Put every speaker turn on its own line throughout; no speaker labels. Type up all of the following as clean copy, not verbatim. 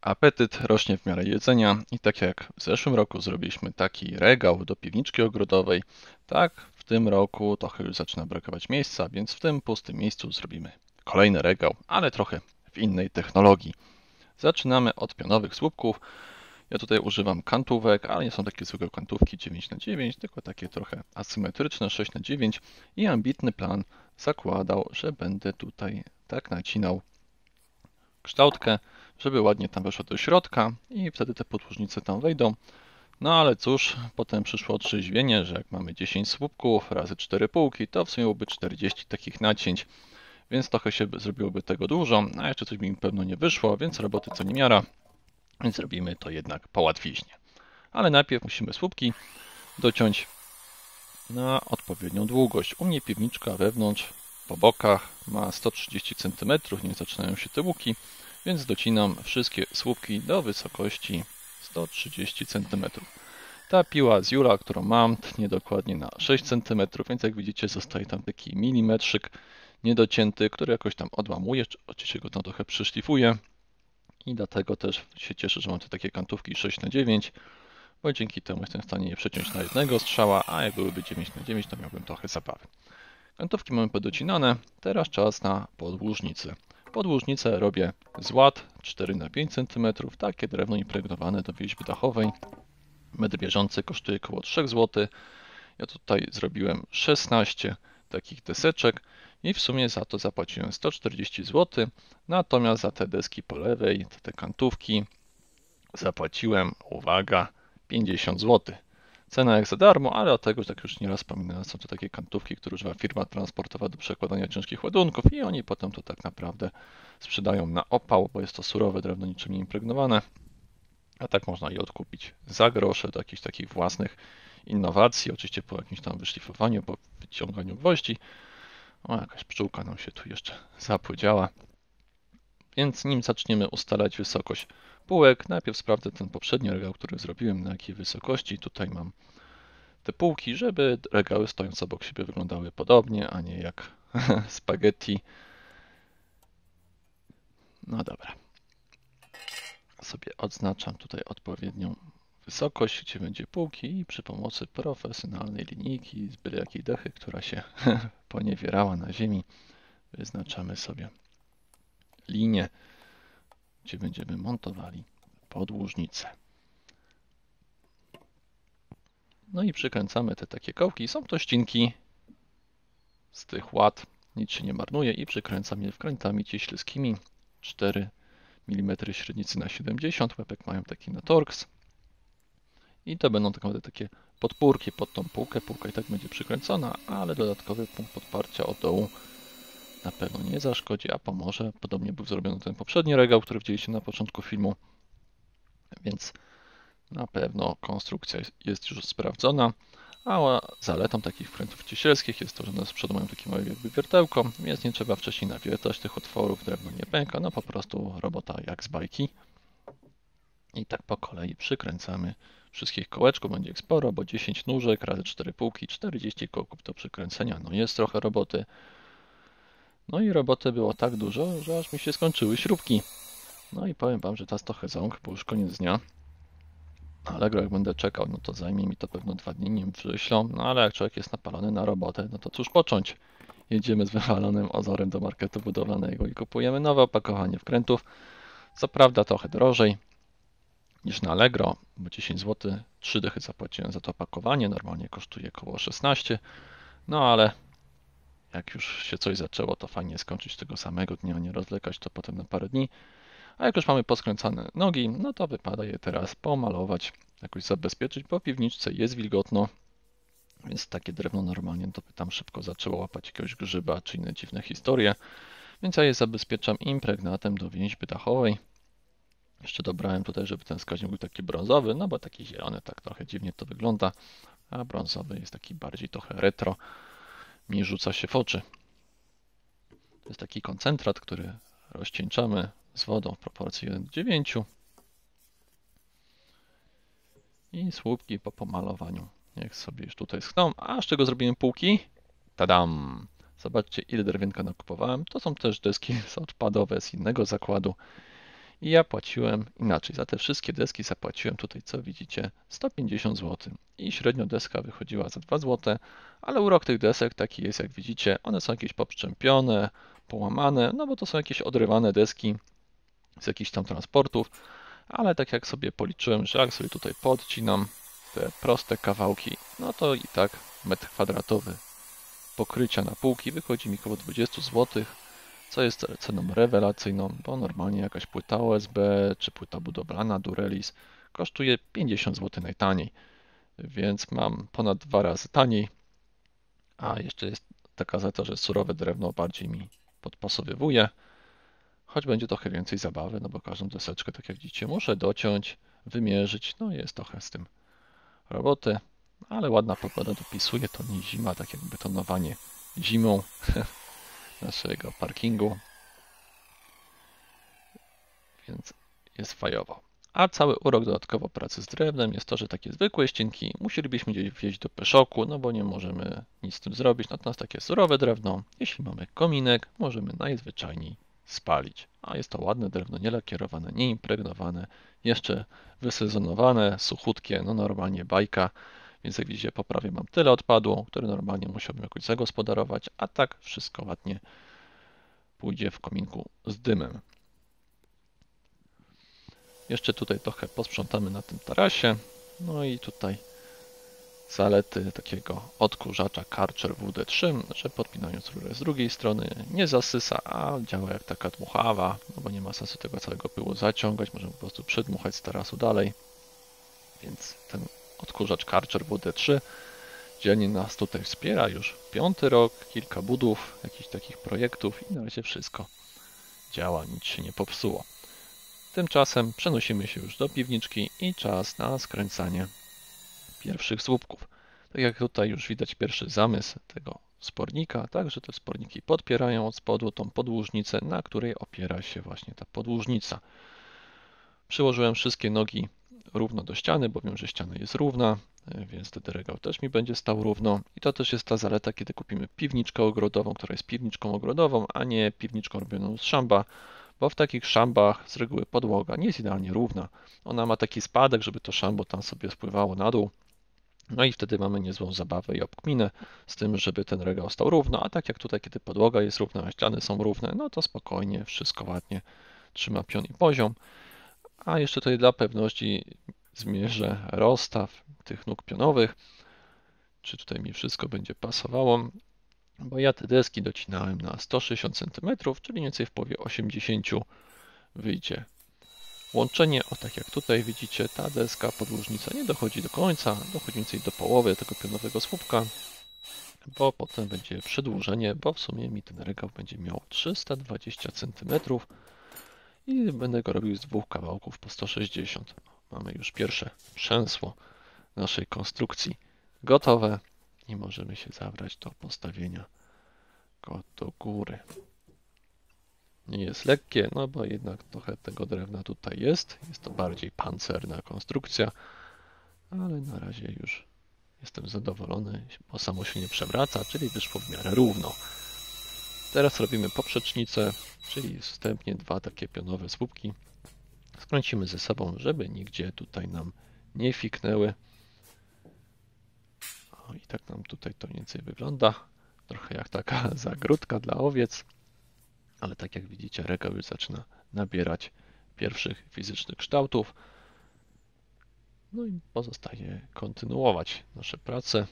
Apetyt rośnie w miarę jedzenia i tak jak w zeszłym roku zrobiliśmy taki regał do piwniczki ogrodowej, tak w tym roku trochę już zaczyna brakować miejsca, więc w tym pustym miejscu zrobimy kolejny regał, ale trochę w innej technologii. Zaczynamy od pionowych słupków. Ja tutaj używam kantówek, ale nie są takie zwykłe kantówki 9×9, tylko takie trochę asymetryczne 6×9 i ambitny plan zakładał, że będę tutaj tak nacinał kształtkę, żeby ładnie tam weszło do środka i wtedy te podłużnice tam wejdą. No ale cóż, potem przyszło otrzeźwienie, że jak mamy 10 słupków razy 4 półki, to w sumie byłoby 40 takich nacięć, więc trochę się zrobiłoby tego dużo, a jeszcze coś mi pewno nie wyszło, więc roboty co niemiara, więc robimy to jednak po łatwiźnie. Ale najpierw musimy słupki dociąć na odpowiednią długość. U mnie piwniczka wewnątrz, po bokach ma 130 cm, niech zaczynają się te łuki, więc docinam wszystkie słupki do wysokości 130 cm. Ta piła z Jura, którą mam, tnie dokładnie na 6 cm, więc jak widzicie zostaje tam taki milimetrzyk niedocięty, który jakoś tam odłamuje, oczywiście go tam trochę przyszlifuję i dlatego też się cieszę, że mam te takie kantówki 6×9, bo dzięki temu jestem w stanie je przeciąć na jednego strzała, a jak byłyby 9×9, to miałbym trochę zabawy. Kantówki mamy podocinane, teraz czas na podłużnicy. Podłużnicę robię z łat 4×5 cm, takie drewno impregnowane do wieźby dachowej. Metr bieżący kosztuje około 3 zł. Ja tutaj zrobiłem 16 takich deseczek i w sumie za to zapłaciłem 140 zł, natomiast za te deski po lewej, te kantówki, zapłaciłem, uwaga, 50 zł. Cena jak za darmo, ale od tego, że tak już nieraz wspominałem, są to takie kantówki, które używa firma transportowa do przekładania ciężkich ładunków i oni potem to tak naprawdę sprzedają na opał, bo jest to surowe drewno, niczym nie impregnowane. A tak można je odkupić za grosze do jakichś takich własnych innowacji, oczywiście po jakimś tam wyszlifowaniu, po wyciąganiu gwoździ. O, jakaś pszczółka nam się tu jeszcze zapłodziała. Więc nim zaczniemy ustalać wysokość półek, najpierw sprawdzę ten poprzedni regał, który zrobiłem, na jakiej wysokości. Tutaj mam te półki, żeby regały stojąc obok siebie wyglądały podobnie, a nie jak spaghetti. No dobra. Sobie odznaczam tutaj odpowiednią wysokość, gdzie będzie półki i przy pomocy profesjonalnej linijki z byle jakiej dechy, która się poniewierała na ziemi, wyznaczamy sobie linię, gdzie będziemy montowali podłużnicę. No i przykręcamy te takie kołki. Są to ścinki z tych łat, nic się nie marnuje i przykręcam je wkrętami cieślskimi 4 mm średnicy na 70, łepek mają taki na Torx. I to będą tak naprawdę takie podpórki pod tą półkę. Półka i tak będzie przykręcona, ale dodatkowy punkt podparcia od dołu na pewno nie zaszkodzi, a pomoże. Podobnie był zrobiony ten poprzedni regał, który widzieliście na początku filmu, więc na pewno konstrukcja jest już sprawdzona. A zaletą takich wkrętów cieślskich jest to, że one z przodu mają takie małe jakby wiertełko, więc nie trzeba wcześniej nawiertać tych otworów, drewno nie pęka, no po prostu robota jak z bajki. I tak po kolei przykręcamy wszystkich kołeczków, będzie ich sporo, bo 10 nóżek razy 4 półki, 40 kołków do przykręcenia, no jest trochę roboty. No i roboty było tak dużo, że aż mi się skończyły śrubki. No i powiem wam, że teraz trochę ząg, bo już koniec dnia. Allegro jak będę czekał, no to zajmie mi to pewno 2 dni, nim przyślą, no ale jak człowiek jest napalony na robotę, no to cóż począć. Jedziemy z wywalonym ozorem do marketu budowlanego i kupujemy nowe opakowanie wkrętów. Co prawda trochę drożej niż na Allegro, bo 10 zł, 3 dychy zapłaciłem za to opakowanie, normalnie kosztuje około 16, no ale jak już się coś zaczęło, to fajnie skończyć tego samego dnia, nie rozwlekać to potem na parę dni. A jak już mamy poskręcane nogi, no to wypada je teraz pomalować, jakoś zabezpieczyć, bo w piwniczce jest wilgotno, więc takie drewno normalnie to by tam szybko zaczęło łapać jakiegoś grzyba czy inne dziwne historie. Więc ja je zabezpieczam impregnatem do więźby dachowej. Jeszcze dobrałem tutaj, żeby ten wskaźnik był taki brązowy, no bo taki zielony tak trochę dziwnie to wygląda, a brązowy jest taki bardziej trochę retro, mi rzuca się w oczy. To jest taki koncentrat, który rozcieńczamy z wodą w proporcji 1:9 i słupki po pomalowaniu niech sobie już tutaj schną. A z czego zrobimy półki? Tadam! Zobaczcie, ile drewienka nakupowałem. To są też deski odpadowe z innego zakładu I ja płaciłem inaczej. Za te wszystkie deski zapłaciłem tutaj, co widzicie, 150 zł. I średnio deska wychodziła za 2 zł, ale urok tych desek taki jest, jak widzicie. One są jakieś poprzczępione, połamane, no bo to są jakieś odrywane deski z jakichś tam transportów, ale tak jak sobie policzyłem, że jak sobie tutaj podcinam te proste kawałki, no to i tak metr kwadratowy pokrycia na półki wychodzi mi około 20 zł, co jest ceną rewelacyjną, bo normalnie jakaś płyta OSB czy płyta budowlana Durelis kosztuje 50 zł najtaniej, więc mam ponad 2 razy taniej, a jeszcze jest taka zaleta, że surowe drewno bardziej mi podpasowywuje, choć będzie trochę więcej zabawy, no bo każdą deseczkę, tak jak widzicie, muszę dociąć, wymierzyć, no jest trochę z tym roboty, ale ładna pogoda dopisuje, to nie zima, tak jak betonowanie zimą naszego parkingu, więc jest fajowo. A cały urok dodatkowo pracy z drewnem jest to, że takie zwykłe ścianki musielibyśmy gdzieś wieźć do peszoku, no bo nie możemy nic z tym zrobić. Natomiast takie surowe drewno, jeśli mamy kominek, możemy najzwyczajniej spalić. A jest to ładne drewno, nie lakierowane, nie impregnowane, jeszcze wysezonowane, suchutkie, no normalnie bajka. Więc jak widzicie, po prawie mam tyle odpadu, które normalnie musiałbym jakoś zagospodarować, a tak wszystko ładnie pójdzie w kominku z dymem. Jeszcze tutaj trochę posprzątamy na tym tarasie. No i tutaj zalety takiego odkurzacza Karcher WD3, że podpinając rurę z drugiej strony nie zasysa, a działa jak taka dmuchawa, no bo nie ma sensu tego całego pyłu zaciągać, możemy po prostu przedmuchać z tarasu dalej. Więc ten odkurzacz Karcher WD3 dzielnie nas tutaj wspiera już 5. rok, kilka budów, jakichś takich projektów i na razie wszystko działa, nic się nie popsuło. Tymczasem przenosimy się już do piwniczki i czas na skręcanie pierwszych słupków. Tak jak tutaj już widać pierwszy zamysł tego spornika, także te sporniki podpierają od spodu tą podłużnicę, na której opiera się właśnie ta podłużnica. Przyłożyłem wszystkie nogi równo do ściany, bo wiem, że ściana jest równa, więc wtedy regał też mi będzie stał równo. I to też jest ta zaleta, kiedy kupimy piwniczkę ogrodową, która jest piwniczką ogrodową, a nie piwniczką robioną z szamba, bo w takich szambach z reguły podłoga nie jest idealnie równa. Ona ma taki spadek, żeby to szambo tam sobie spływało na dół. No i wtedy mamy niezłą zabawę i obkminę z tym, żeby ten regał stał równo, a tak jak tutaj, kiedy podłoga jest równa, a ściany są równe, no to spokojnie, wszystko ładnie trzyma pion i poziom. A jeszcze tutaj dla pewności zmierzę rozstaw tych nóg pionowych, czy tutaj mi wszystko będzie pasowało, bo ja te deski docinałem na 160 cm, czyli mniej więcej w połowie 80 wyjdzie łączenie. O, tak jak tutaj widzicie, ta deska podłużnica nie dochodzi do końca, dochodzi mniej więcej do połowy tego pionowego słupka, bo potem będzie przedłużenie, bo w sumie mi ten regał będzie miał 320 cm i będę go robił z 2 kawałków po 160. Mamy już pierwsze przęsło naszej konstrukcji gotowe i możemy się zabrać do postawienia go do góry. Nie jest lekkie, no bo jednak trochę tego drewna tutaj jest. Jest to bardziej pancerna konstrukcja, ale na razie już jestem zadowolony, bo samo się nie przewraca, czyli wyszło w miarę równo. Teraz robimy poprzecznicę, czyli wstępnie 2 takie pionowe słupki. Skręcimy ze sobą, żeby nigdzie tutaj nam nie fiknęły. O, i tak nam tutaj to mniej więcej wygląda. Trochę jak taka zagródka dla owiec. Ale tak jak widzicie, regał już zaczyna nabierać pierwszych fizycznych kształtów. No i pozostaje kontynuować nasze prace.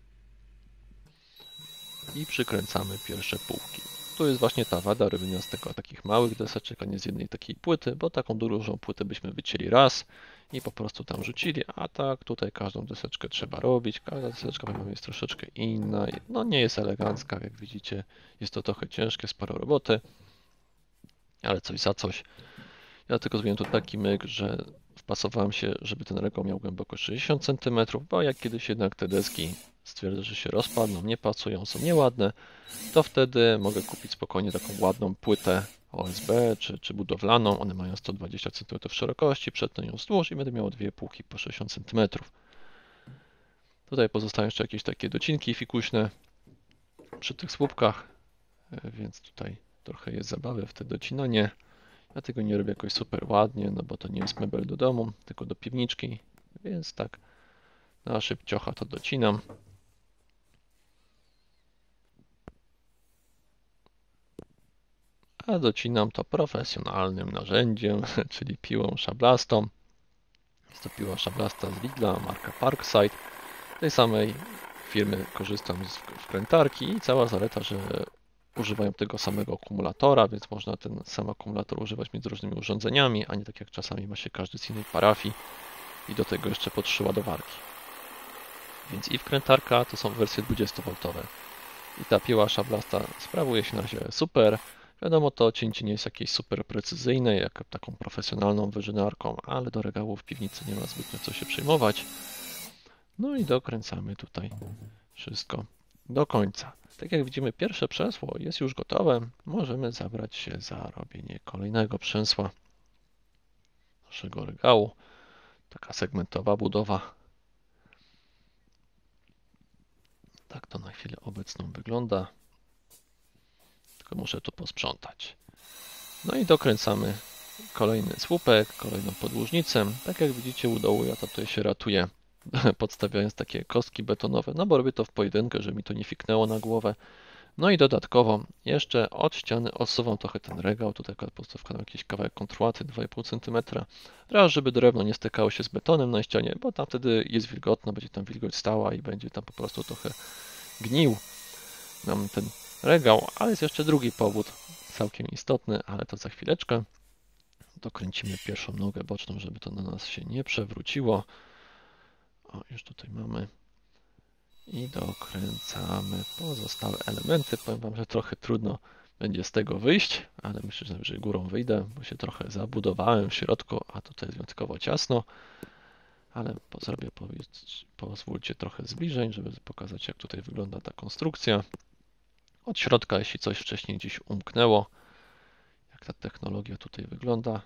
I przykręcamy pierwsze półki. Tu jest właśnie ta wada robienia z tego takich małych deseczek, a nie z jednej takiej płyty, bo taką dużą płytę byśmy wycięli raz i po prostu tam rzucili, a tak tutaj każdą deseczkę trzeba robić. Każda deseczka jest troszeczkę inna. No nie jest elegancka, jak widzicie, jest to trochę ciężkie, sporo roboty, ale coś za coś. Ja tylko zrobiłem tu taki myk, że wpasowałem się, żeby ten regał miał głębokość 60 cm, bo jak kiedyś jednak te deski stwierdzę, że się rozpadną, nie pasują, są nieładne, to wtedy mogę kupić spokojnie taką ładną płytę OSB czy budowlaną. One mają 120 cm szerokości, przetnę ją wzdłuż i będę miał 2 półki po 60 cm. Tutaj pozostają jeszcze jakieś takie docinki fikuśne przy tych słupkach, więc tutaj trochę jest zabawy w te docinanie Ja tego nie robię jakoś super ładnie, no bo to nie jest mebel do domu, tylko do piwniczki, więc tak na szybciocha to docinam. A docinam to profesjonalnym narzędziem, czyli piłą szablastą. Jest to piła szablasta z Lidla, marka Parkside. Tej samej firmy korzystam z wkrętarki i cała zaleta, że używają tego samego akumulatora, więc można ten sam akumulator używać między różnymi urządzeniami, a nie tak jak czasami ma się każdy z innej parafii i do tego jeszcze po 3 ładowarki. Więc i wkrętarka to są wersje 20V i ta piła szablasta sprawuje się na razie super. Wiadomo, to cięcie nie jest jakieś super precyzyjne, jak taką profesjonalną wyżynarką, ale do regału w piwnicy nie ma zbytnio co się przejmować. No i dokręcamy tutaj wszystko do końca. Tak jak widzimy, pierwsze przęsło jest już gotowe. Możemy zabrać się za robienie kolejnego przęsła naszego regału. Taka segmentowa budowa. Tak to na chwilę obecną wygląda. Tylko muszę tu posprzątać. No i dokręcamy kolejny słupek, kolejną podłużnicę. Tak jak widzicie u dołu ja tutaj się ratuję, podstawiając takie kostki betonowe, no bo robię to w pojedynkę, żeby mi to nie fiknęło na głowę. No i dodatkowo jeszcze od ściany odsuwam trochę ten regał, tutaj wkładam jakiś kawałek kontrłaty 2,5 cm, raz żeby drewno nie stykało się z betonem na ścianie, bo tam wtedy jest wilgotno, będzie tam wilgoć stała i będzie tam po prostu trochę gnił nam ten regał, ale jest jeszcze drugi powód, całkiem istotny, ale to za chwileczkę. Dokręcimy pierwszą nogę boczną, żeby to na nas się nie przewróciło. O, już tutaj mamy. I dokręcamy pozostałe elementy. Powiem Wam, że trochę trudno będzie z tego wyjść, ale myślę, że górą wyjdę, bo się trochę zabudowałem w środku, a tutaj jest wyjątkowo ciasno. Ale zrobię, pozwólcie, trochę zbliżeń, żeby pokazać, jak tutaj wygląda ta konstrukcja. Od środka, jeśli coś wcześniej gdzieś umknęło, jak ta technologia tutaj wygląda.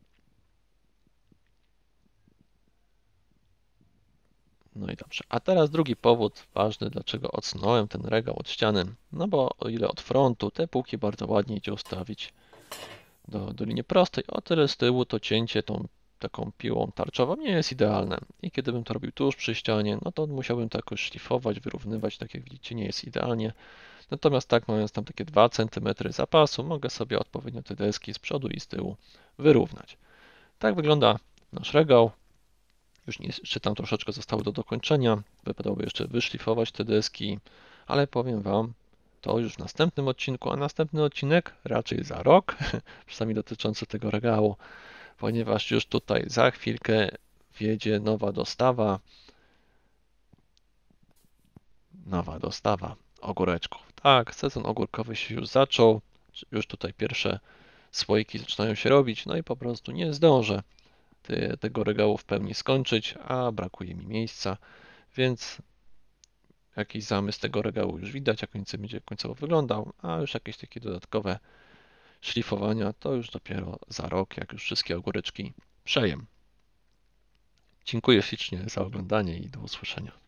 No i dobrze. A teraz drugi powód ważny, dlaczego odsunąłem ten regał od ściany. No bo o ile od frontu te półki bardzo ładnie idzie ustawić do linii prostej, o tyle z tyłu to cięcie tą taką piłą tarczową nie jest idealne. I kiedy bym to robił tuż przy ścianie, no to musiałbym to jakoś szlifować, wyrównywać, tak jak widzicie nie jest idealnie. Natomiast tak, mając tam takie 2 cm zapasu, mogę sobie odpowiednio te deski z przodu i z tyłu wyrównać. Tak wygląda nasz regał. Już jeszcze tam troszeczkę zostało do dokończenia. Wypadałoby jeszcze wyszlifować te deski, ale powiem Wam, to już w następnym odcinku, a następny odcinek raczej za rok, przynajmniej dotyczący tego regału, ponieważ już tutaj za chwilkę wjedzie nowa dostawa ogóreczków. Tak, sezon ogórkowy się już zaczął, już tutaj pierwsze słoiki zaczynają się robić, no i po prostu nie zdążę tego regału w pełni skończyć, a brakuje mi miejsca, więc jakiś zamysł tego regału już widać, jak on będzie końcowo wyglądał, a już jakieś takie dodatkowe szlifowania to już dopiero za rok, jak już wszystkie ogóreczki przejem. Dziękuję ślicznie za oglądanie i do usłyszenia.